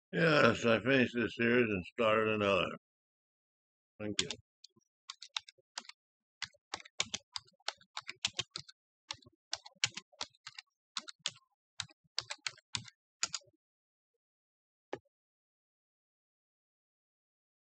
Yes, I finished this series and started another. Thank you.